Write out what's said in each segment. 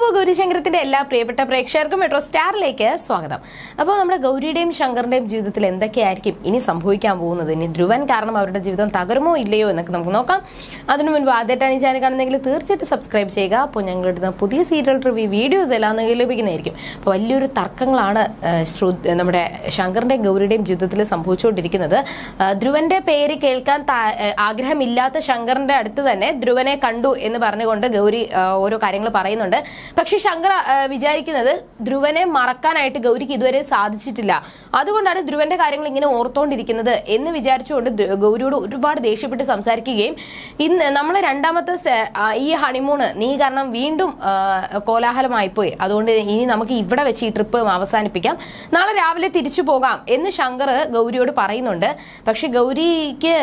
അപ്പോൾ ഗൗരിശങ്കരത്തിന്റെ എല്ലാ പ്രിയപ്പെട്ട പ്രേക്ഷകർക്കും മെട്രോ സ്റ്റാറിലേക്ക് സ്വാഗതം. അപ്പോൾ നമ്മുടെ ഗൗരിയുടെയും ശങ്കറിന്റെയും ജീവിതത്തിൽ എന്തൊക്കെയായിരിക്കും ഇനി സംഭവിക്കാൻ പോകുന്നത്, ഇനി ധ്രുവൻ കാരണം അവരുടെ ജീവിതം തകരുമോ ഇല്ലയോ എന്നൊക്കെ നമുക്ക് നോക്കാം. അതിനു മുൻപ് ആദ്യമായിട്ടാണ് ഈ ചാനൽ കാണുന്നെങ്കിൽ തീർച്ചയായിട്ടും സബ്സ്ക്രൈബ് ചെയ്യുക. അപ്പോൾ ഞങ്ങളുടെ പുതിയ സീരിയൽ റിവ്യൂ വീഡിയോസ് എല്ലാം ലഭിക്കുന്നതായിരിക്കും. അപ്പോൾ വലിയൊരു തർക്കങ്ങളാണ് നമ്മുടെ ശങ്കറിന്റെയും ഗൗരിയുടെയും ജീവിതത്തിൽ സംഭവിച്ചുകൊണ്ടിരിക്കുന്നത്. ധ്രുവന്റെ പേര് കേൾക്കാൻ ആഗ്രഹമില്ലാത്ത ശങ്കറിന്റെ അടുത്ത് തന്നെ ധ്രുവനെ കണ്ടു എന്ന് പറഞ്ഞുകൊണ്ട് ഗൗരി ഓരോ കാര്യങ്ങൾ പറയുന്നുണ്ട്. പക്ഷെ ശങ്കർ വിചാരിക്കുന്നത് ധ്രുവനെ മറക്കാനായിട്ട് ഗൗരിക്ക് ഇതുവരെ സാധിച്ചിട്ടില്ല, അതുകൊണ്ടാണ് ധ്രുവന്റെ കാര്യങ്ങൾ ഇങ്ങനെ ഓർത്തോണ്ടിരിക്കുന്നത് എന്ന് വിചാരിച്ചുകൊണ്ട് ഗൗരിയോട് ഒരുപാട് ദേഷ്യപ്പെട്ട് സംസാരിക്കുകയും ഇന്ന് നമ്മൾ രണ്ടാമത്തെ ഈ ഹണിമൂണ് നീ കാരണം വീണ്ടും കോലാഹലമായിപ്പോയി, അതുകൊണ്ട് ഇനി നമുക്ക് ഇവിടെ വെച്ച് ഈ ട്രിപ്പ് അവസാനിപ്പിക്കാം, നാളെ രാവിലെ തിരിച്ചു പോകാം എന്ന് ശങ്കർ ഗൗരിയോട് പറയുന്നുണ്ട്. പക്ഷെ ഗൗരിക്ക്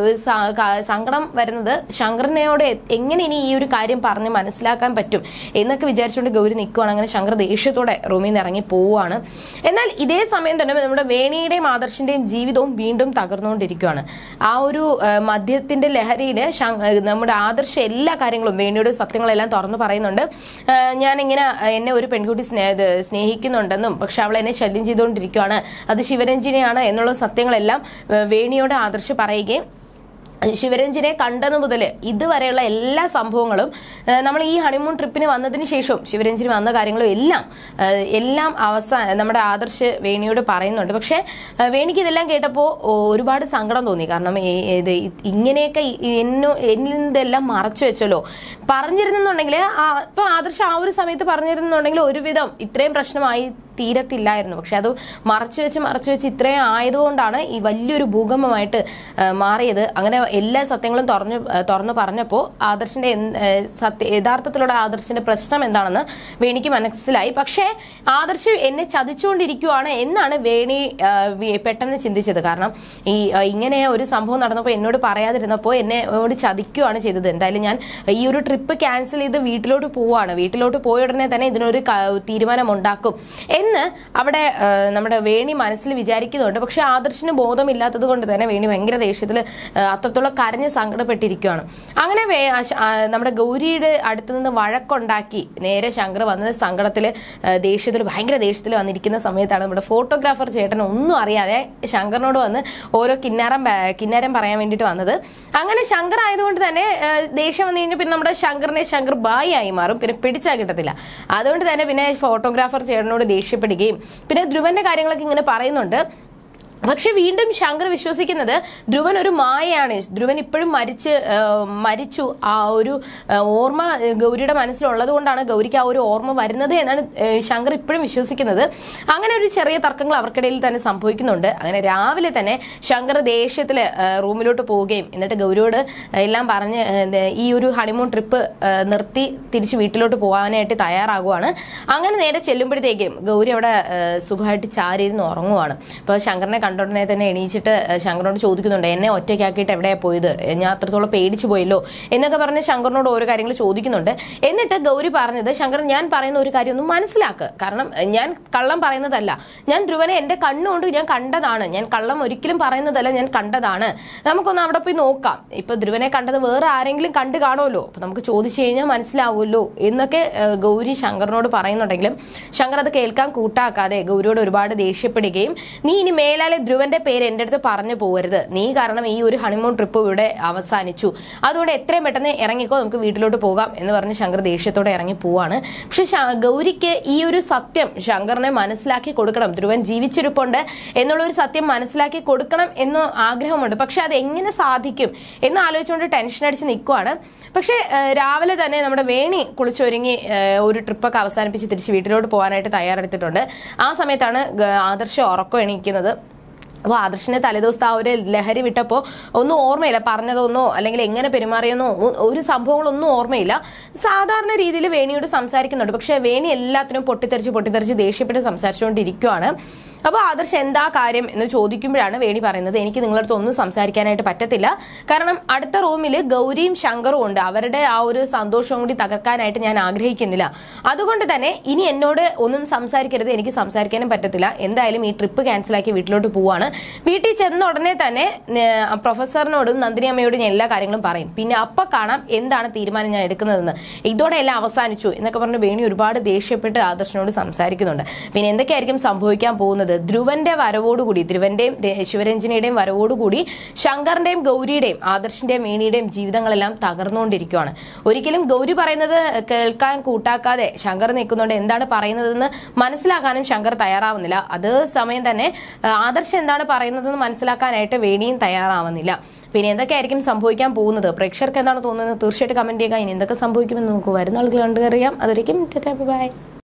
സങ്കടം വരുന്നത് ശങ്കറിനോട് എങ്ങനെ ഇനി ഈ ഒരു കാര്യം പറഞ്ഞ് മനസ്സിലാക്കാൻ പറ്റും എന്നൊക്കെ വിചാരിച്ചുകൊണ്ട് ഗൗരി നിൽക്കുവാണ്. അങ്ങനെ ശങ്കർ ദേഷ്യത്തോടെ റൂമിൽ നിന്ന് ഇറങ്ങി പോവുകയാണ്. എന്നാൽ ഇതേ സമയം തന്നെ നമ്മുടെ വേണിയുടെയും ആദർശിന്റെയും ജീവിതവും വീണ്ടും തകർന്നുകൊണ്ടിരിക്കുകയാണ്. ആ ഒരു മദ്യത്തിന്റെ ലഹരിയില് നമ്മുടെ ആദർശ എല്ലാ കാര്യങ്ങളും വേണിയുടെ സത്യങ്ങളെല്ലാം തുറന്നു പറയുന്നുണ്ട്. ഞാനിങ്ങനെ എന്നെ ഒരു പെൺകുട്ടി സ്നേഹിക്കുന്നുണ്ടെന്നും പക്ഷെ അവൾ എന്നെ ശല്യം ചെയ്തുകൊണ്ടിരിക്കുകയാണ്, അത് ശിവരഞ്ജിനിയാണ് എന്നുള്ള സത്യങ്ങളെല്ലാം വേണിയോട് ആദർശ് പറയുകയും ശിവരഞ്ജിനെ കണ്ടതു മുതൽ ഇതുവരെയുള്ള എല്ലാ സംഭവങ്ങളും നമ്മൾ ഈ ഹണിമൂൺ ട്രിപ്പിന് വന്നതിന് ശേഷം ശിവരഞ്ജിനി വന്ന കാര്യങ്ങളും എല്ലാം നമ്മുടെ ആദർശ് വേണിയോട് പറയുന്നുണ്ട്. പക്ഷെ വേണിക്ക് ഇതെല്ലാം കേട്ടപ്പോൾ ഒരുപാട് സങ്കടം തോന്നി. കാരണം ഇങ്ങനെയൊക്കെ എന്നിൽ നിന്നെല്ലാം മറച്ചു വെച്ചല്ലോ. പറഞ്ഞിരുന്നുണ്ടെങ്കിൽ ഇപ്പൊ ആദർശ് ആ ഒരു സമയത്ത് പറഞ്ഞിരുന്നുണ്ടെങ്കിൽ ഒരുവിധം ഇത്രയും പ്രശ്നമായി തീരത്തില്ലായിരുന്നു. പക്ഷെ അത് മറച്ചു വെച്ച് ഇത്രയും ആയതുകൊണ്ടാണ് ഈ വലിയൊരു ഭൂകമ്പമായിട്ട് മാറിയത്. അങ്ങനെ എല്ലാ സത്യങ്ങളും തുറന്നു പറഞ്ഞപ്പോൾ ആദർശിന്റെ യഥാർത്ഥത്തിലുള്ള ആദർശിന്റെ പ്രശ്നം എന്താണെന്ന് വേണിക്ക് മനസ്സിലായി. പക്ഷേ ആദർശ് എന്നെ ചതിച്ചുകൊണ്ടിരിക്കുകയാണ് എന്നാണ് വേണി പെട്ടെന്ന് ചിന്തിച്ചത്. കാരണം ഇങ്ങനെ ഒരു സംഭവം നടന്നപ്പോൾ എന്നോട് പറയാതിരുന്നപ്പോൾ എന്നോട് ചതിക്കുകയാണ് ചെയ്തത്. എന്തായാലും ഞാൻ ഈ ഒരു ട്രിപ്പ് ക്യാൻസൽ ചെയ്ത് വീട്ടിലോട്ട് പോവുകയാണ്, വീട്ടിലോട്ട് പോയ ഉടനെ തന്നെ ഇതിനൊരു തീരുമാനം ഉണ്ടാക്കും എന്ന് അവിടെ നമ്മുടെ വേണി മനസ്സിൽ വിചാരിക്കുന്നുണ്ട്. പക്ഷെ ആദർശിന് ബോധമില്ലാത്തത് കൊണ്ട് തന്നെ വേണി ഭയങ്കര ദേഷ്യത്തിൽ അത്രത്തോളം കരഞ്ഞ് സങ്കടപ്പെട്ടിരിക്കുകയാണ്. അങ്ങനെ നമ്മുടെ ഗൗരിയുടെ അടുത്ത് നിന്ന് വഴക്കുണ്ടാക്കി നേരെ ശങ്കർ വന്നത് ഭയങ്കര ദേഷ്യത്തിൽ വന്നിരിക്കുന്ന സമയത്താണ് നമ്മുടെ ഫോട്ടോഗ്രാഫർ ചേട്ടൻ ഒന്നും അറിയാതെ ശങ്കറിനോട് വന്ന് ഓരോ കിന്നാരം പറയാൻ വേണ്ടിയിട്ട് വന്നത്. അങ്ങനെ ശങ്കർ ആയതുകൊണ്ട് തന്നെ ദേഷ്യം വന്നു കഴിഞ്ഞാൽ പിന്നെ നമ്മുടെ ശങ്കർ ബായി ആയി മാറും, പിന്നെ പിടിച്ചാൽ കിട്ടത്തില്ല. അതുകൊണ്ട് തന്നെ പിന്നെ ഫോട്ടോഗ്രാഫർ ചേട്ടനോട് ദേഷ്യപ്പെടുകയും പിന്നെ ധ്രുവന്റെ കാര്യങ്ങളൊക്കെ ഇങ്ങനെ പറയുന്നുണ്ട്. പക്ഷെ വീണ്ടും ശങ്കർ വിശ്വസിക്കുന്നത് ധ്രുവൻ ഒരു മായയാണ്, ധ്രുവൻ ഇപ്പോഴും മരിച്ചു ആ ഒരു ഓർമ്മ ഗൗരിയുടെ മനസ്സിലുള്ളത് കൊണ്ടാണ് ഗൗരിക്ക് ആ ഒരു ഓർമ്മ വരുന്നത് എന്നാണ് ശങ്കർ ഇപ്പോഴും വിശ്വസിക്കുന്നത്. അങ്ങനെ ഒരു ചെറിയ തർക്കങ്ങൾ അവർക്കിടയിൽ തന്നെ സംഭവിക്കുന്നുണ്ട്. അങ്ങനെ രാവിലെ തന്നെ ശങ്കർ ദേഷ്യത്തില് റൂമിലോട്ട് പോവുകയും എന്നിട്ട് ഗൗരിയോട് എല്ലാം പറഞ്ഞ് ഈ ഒരു ഹണിമൂൺ ട്രിപ്പ് നിർത്തി തിരിച്ച് വീട്ടിലോട്ട് പോകാനായിട്ട് തയ്യാറാകുവാണ്. അങ്ങനെ നേരെ ചെല്ലുമ്പോഴത്തേക്കും ഗൗരി അവിടെ സുഖമായിട്ട് ചാരിയിരുന്ന് ഉറങ്ങുവാണ്. അപ്പോൾ ശങ്കറിനെ കണ്ടോടനെ തന്നെ എണീച്ചിട്ട് ശങ്കറിനോട് ചോദിക്കുന്നുണ്ട്, എന്നെ ഒറ്റയ്ക്കാക്കിയിട്ട് എവിടെയാ പോയത്, ഞാൻ അത്രത്തോളം പേടിച്ചു പോയല്ലോ എന്നൊക്കെ പറഞ്ഞ് ശങ്കറിനോട് ഓരോ കാര്യങ്ങൾ ചോദിക്കുന്നുണ്ട്. എന്നിട്ട് ഗൗരി പറഞ്ഞത്, ശങ്കർ ഞാൻ പറയുന്ന ഒരു കാര്യം ഒന്ന് മനസ്സിലാക്കുക, കാരണം ഞാൻ കള്ളം പറയുന്നതല്ല, ഞാൻ ധ്രുവനെ എന്റെ കണ്ണുകൊണ്ട് ഞാൻ കണ്ടതാണ്, ഞാൻ കള്ളം ഒരിക്കലും പറയുന്നതല്ല, ഞാൻ കണ്ടതാണ്, നമുക്കൊന്ന് അവിടെ പോയി നോക്കാം, ഇപ്പൊ ധ്രുവനെ കണ്ടത് വേറെ ആരെങ്കിലും കണ്ടു കാണുമല്ലോ, അപ്പൊ നമുക്ക് ചോദിച്ചു കഴിഞ്ഞാൽ മനസ്സിലാവുമല്ലോ എന്നൊക്കെ ഗൗരി ശങ്കറിനോട് പറയുന്നുണ്ടെങ്കിലും ശങ്കർ അത് കേൾക്കാൻ കൂട്ടാക്കാതെ ഗൗരിയോട് ഒരുപാട് ദേഷ്യപ്പെടുകയും നീ ഇനി മേലാലെ ധ്രുവന്റെ പേര് എന്റെ അടുത്ത് പറഞ്ഞു പോകരുത്, നീ കാരണം ഈ ഒരു ഹണിമൂൺ ട്രിപ്പ് ഇവിടെ അവസാനിച്ചു, അതുകൊണ്ട് എത്രയും പെട്ടെന്ന് ഇറങ്ങിക്കോ, നമുക്ക് വീട്ടിലോട്ട് പോകാം എന്ന് പറഞ്ഞ് ശങ്കർ ദേഷ്യത്തോടെ ഇറങ്ങി പോവാണ്. പക്ഷെ ഗൗരിക്ക് ഈ ഒരു സത്യം ശങ്കറിനെ മനസ്സിലാക്കി കൊടുക്കണം, ധ്രുവൻ ജീവിച്ചിരിപ്പുണ്ട് എന്നുള്ളൊരു സത്യം മനസ്സിലാക്കി കൊടുക്കണം എന്ന് ആഗ്രഹമുണ്ട്. പക്ഷെ അത് എങ്ങനെ സാധിക്കും എന്ന് ആലോചിച്ചുകൊണ്ട് ടെൻഷൻ അടിച്ച് നിൽക്കുവാണ്. പക്ഷെ രാവിലെ തന്നെ നമ്മുടെ വേണി കുളിച്ചൊരുങ്ങി ഒരു ട്രിപ്പൊക്കെ അവസാനിപ്പിച്ച് തിരിച്ച് വീട്ടിലോട്ട് പോകാനായിട്ട് തയ്യാറെടുത്തിട്ടുണ്ട്. ആ സമയത്താണ് ആദർശ് ഉറക്കം എണീക്കുന്നത്. അപ്പോൾ ആദർശിന്റെ തലേദിവസത്തെ ആ ഒരു ലഹരി വിട്ടപ്പോൾ ഒന്നും ഓർമ്മയില്ല, പറഞ്ഞതൊന്നോ അല്ലെങ്കിൽ എങ്ങനെ പെരുമാറിയെന്നോ ഒരു സംഭവങ്ങളൊന്നും ഓർമ്മയില്ല. സാധാരണ രീതിയിൽ വേണിയോട് സംസാരിക്കുന്നുണ്ട്. പക്ഷെ വേണി എല്ലാത്തിനും പൊട്ടിത്തെറിച്ച് ദേഷ്യപ്പെട്ട് സംസാരിച്ചുകൊണ്ടിരിക്കുകയാണ്. അപ്പോൾ ആദർശ് എന്താ കാര്യം എന്ന് ചോദിക്കുമ്പോഴാണ് വേണി പറയുന്നത്, എനിക്ക് നിങ്ങളുടെ അടുത്ത് ഒന്നും സംസാരിക്കാനായിട്ട് പറ്റത്തില്ല, കാരണം അടുത്ത റൂമിൽ ഗൗരിയും ശങ്കറും ഉണ്ട്, അവരുടെ ആ ഒരു സന്തോഷവും കൂടി തകർക്കാനായിട്ട് ഞാൻ ആഗ്രഹിക്കുന്നില്ല, അതുകൊണ്ട് തന്നെ ഇനി എന്നോട് ഒന്നും സംസാരിക്കരുത്, എനിക്ക് സംസാരിക്കാനും പറ്റത്തില്ല, എന്തായാലും ഈ ട്രിപ്പ് ക്യാൻസലാക്കി വീട്ടിലോട്ട് പോവാണ്, വീട്ടിൽ ചെന്ന ഉടനെ തന്നെ പ്രൊഫസറിനോടും നന്ദിനി അമ്മയോടും ഞാൻ എല്ലാ കാര്യങ്ങളും പറയും. പിന്നെ അപ്പൊ കാണാം എന്താണ് തീരുമാനം ഞാൻ എടുക്കുന്നതെന്ന്. ഇതോടെ എല്ലാം അവസാനിച്ചു എന്നൊക്കെ പറഞ്ഞ് വേണി ഒരുപാട് ദേഷ്യപ്പെട്ട് ആദർശനോട് സംസാരിക്കുന്നുണ്ട്. പിന്നെ എന്തൊക്കെയായിരിക്കും സംഭവിക്കാൻ പോകുന്നത്? ധ്രുവന്റെ വരവോടുകൂടി, ധ്രുവന്റെയും ശിവരഞ്ജനിയുടെയും വരവോടുകൂടി ശങ്കറിന്റെയും ഗൗരിയുടെയും ആദർശിന്റെയും വേണിയുടെയും ജീവിതങ്ങളെല്ലാം തകർന്നുകൊണ്ടിരിക്കുകയാണ്. ഒരിക്കലും ഗൗരി പറയുന്നത് കേൾക്കാൻ കൂട്ടാക്കാതെ ശങ്കർ നിൽക്കുന്നുണ്ട്. എന്താണ് പറയുന്നതെന്ന് മനസ്സിലാക്കാനും ശങ്കർ തയ്യാറാവുന്നില്ല. അതേ സമയം തന്നെ ആദർശ് എന്താണ് പറയുന്നതെന്ന് മനസ്സിലാക്കാനായിട്ട് വേണിയും തയ്യാറാവുന്നില്ല. പിന്നെ എന്തൊക്കെയായിരിക്കും സംഭവിക്കാൻ പോകുന്നത്? പ്രേക്ഷകർക്ക് എന്താണ് തോന്നുന്നത്? തീർച്ചയായിട്ടും കമന്റ് ചെയ്യുക. ഇനി എന്തൊക്കെ സംഭവിക്കുമെന്ന് നമുക്ക് വരുന്ന ആളുകൾ കണ്ടറിയാം. അതൊരിക്കും ബൈ.